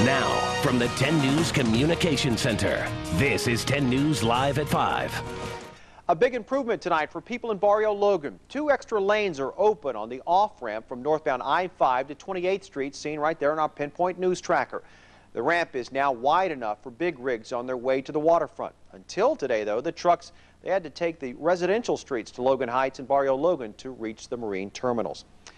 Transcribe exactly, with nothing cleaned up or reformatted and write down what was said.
Now, from the ten News Communication Center, this is ten News Live at five. A big improvement tonight for people in Barrio Logan. Two extra lanes are open on the off-ramp from northbound I five to twenty-eighth Street, seen right there on our Pinpoint News Tracker. The ramp is now wide enough for big rigs on their way to the waterfront. Until today, though, the trucks, they had to take the residential streets to Logan Heights and Barrio Logan to reach the marine terminals.